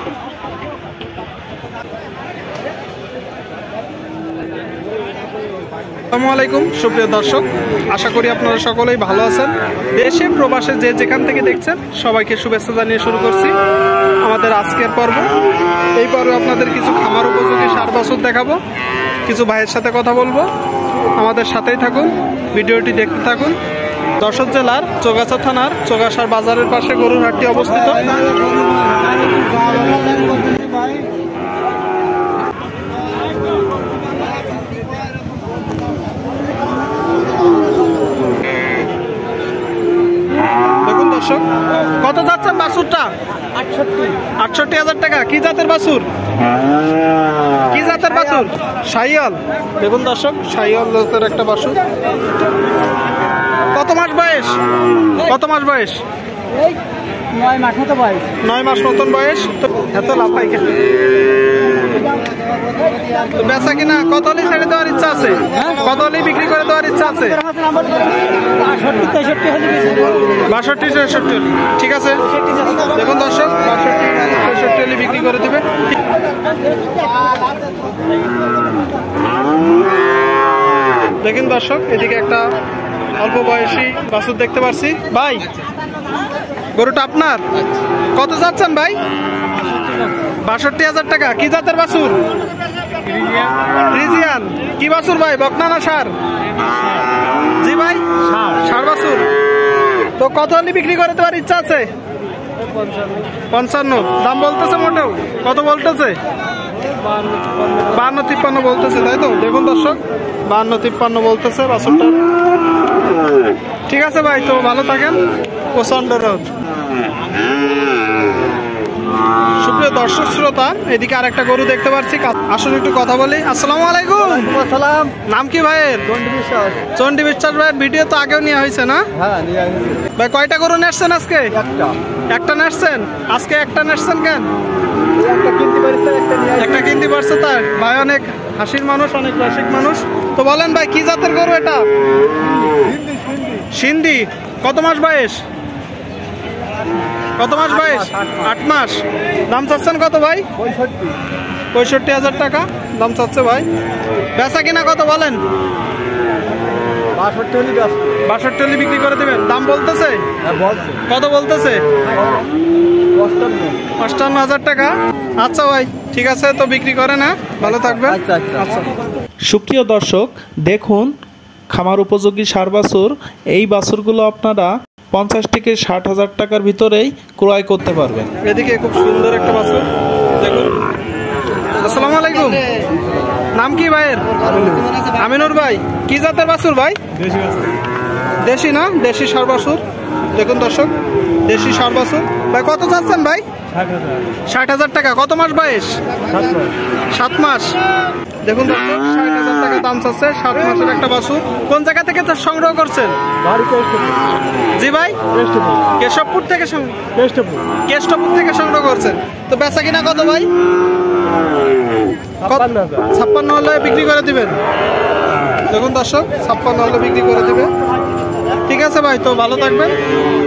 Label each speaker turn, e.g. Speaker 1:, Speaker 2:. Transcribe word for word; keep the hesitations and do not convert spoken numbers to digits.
Speaker 1: আসসালামু আলাইকুম সুপ্রিয় দর্শক, আশা করি আপনারা সকলেই ভালো আছেন। দেশে প্রবাসে যে যেখান থেকে দেখছেন সবাইকে শুভেচ্ছা জানিয়ে শুরু করছি আমাদের আজকের পর্ব। এই পর্বে আপনাদের কিছু খামার উপযোগী সার বাছুর দেখাবো, কিছু ভাইয়ের সাথে কথা বলবো। আমাদের সাথেই থাকুন, ভিডিওটি দেখতে থাকুন। যশোর জেলার চৌগাছা থানার চৌগাছার বাজারের পাশে গরুর হাটটি অবস্থিত। দেখুন দর্শক, কত যাচ্ছেন বাছুরটা? আটষট্টি হাজার টাকা। কি জাতের বাছুর? কি জাতের বাছুর? শাহিওয়াল। দেখুন দর্শক, শাহিওয়াল জাতের একটা বাছুর। কত মাস বয়স? কত মাস বয়স?
Speaker 2: নয় মাস মতো বয়স।
Speaker 1: নয় মাস মতন বয়স। তো এত লাভ হয় কেন? বেচা কিনা কত হলেই ছেড়ে দেওয়ার ইচ্ছা আছে? কত হলেই বিক্রি করে দেওয়ার ইচ্ছা আছে? বাষট্টি তেষট্টি। ঠিক আছে, দেখুন দর্শক, বাষট্টি তেষট্টি হলে বিক্রি করে দিবে। দেখুন দর্শক, এদিকে একটা অল্প বয়সী বাছুর দেখতে পাচ্ছি। ভাই, গরুটা আপনার? কত যাচ্ছেন ভাই? বাষট্টি হাজার টাকা। কি জাতের বাছুর? ফ্রিজিয়ান। কি বাছুর ভাই, বকনা না ষাঁড়? জি ভাই, ষাঁড় বাছুর। তো কত হলে বিক্রি করে দেওয়ার ইচ্ছা আছে? পঞ্চান্ন। দাম বলতেছে মোটেও? কত বলতেছে? বান্ন তিপ্পান্ন বলতেছে, তাই তো? দেখুন দর্শক, বান্ন তিপ্পান্ন বলতেছে বাছুরটা। ঠিক আছে ভাই, তো ভালো থাকেন। প্রচন্ড রোদ। সুপ্রিয় দর্শক শ্রোতা, এদিকে আর একটা গরু দেখতে পাচ্ছি, আসুন একটু কথা বলি। আসসালামু আলাইকুম।
Speaker 2: সালাম।
Speaker 1: নাম কি ভাইয়ের?
Speaker 2: চন্ডী বিশ্বাস।
Speaker 1: চন্ডী বিশ্বাস ভাইয়ের ভিডিও তো আগেও নেওয়া হয়েছে না?
Speaker 2: হ্যাঁ,
Speaker 1: ভাই কয়টা গরু নেসছেন আজকে?
Speaker 2: একটা।
Speaker 1: একটা নেসছেন? আজকে একটা নেসছেন কেন?
Speaker 2: একটা কিনতে পারছে, একটা নিয়ে
Speaker 1: একটা কিনতে পারছে। তাই ভাই অনেক হাসির মানুষ, অনেক রসিক মানুষ। তো বলেন ভাই, কি জাতের গরু এটা? সিন্ধি। কত মাস বয়স? কত মাস বয়স? আট মাস। দাম চাচ্ছেন কত ভাই?
Speaker 2: পঁয়ষট্টি।
Speaker 1: পঁয়ষট্টি হাজার টাকা দাম চাচ্ছে ভাই। বেচা কিনা কত বলেন?
Speaker 2: বাষট্টি হলে ব্যস্ত।
Speaker 1: বাষট্টি হলে বিক্রি করে দেবেন। দাম বলতেছে? কত বলতেছে? অষ্টান্ন হাজার টাকা। আচ্ছা ভাই, ঠিক আছে, তো বিক্রি করে না, ভালো থাকবেন।
Speaker 2: আচ্ছা আচ্ছা।
Speaker 3: সুপ্রিয় দর্শক, দেখুন খামার উপযোগী সার বাছুর। এই বাছুরগুলো আপনারা পঞ্চাশ থেকে ষাট হাজার টাকার ভিতরেই ক্রয় করতে পারবেন।
Speaker 1: এদিকে খুব সুন্দর একটা বাছুর দেখুন। আসসালামু আলাইকুম। নাম কি ভাইয়ের? আমিনুর ভাই। কি জাতের বাছুর ভাই? দেশি না? দেশি ষাঁড় বাছুর। দেখুন দর্শক, দেশি ষাঁড় বাছুর। ভাই কত চাচ্ছেন ভাই? ষাট হাজার টাকা। কত মাস বয়স? সাত মাস। দেখুন দর্শক, ষাট হাজার টাকা দাম চাচ্ছে, সাত মাসের একটা বাছুর। কোন জায়গা থেকে সংগ্রহ করছেন? জি ভাই, কেশবপুর থেকে। কেষ্টপুর থেকে সংগ্রহ করছেন। তো বেচা কিনা কত ভাই? ছাপ্পান্ন হলে বিক্রি করে দিবেন। দেখুন দর্শক, ছাপ্পান্ন হলে বিক্রি করে দিবেন। ঠিক আছে ভাই, তো ভালো থাকবেন।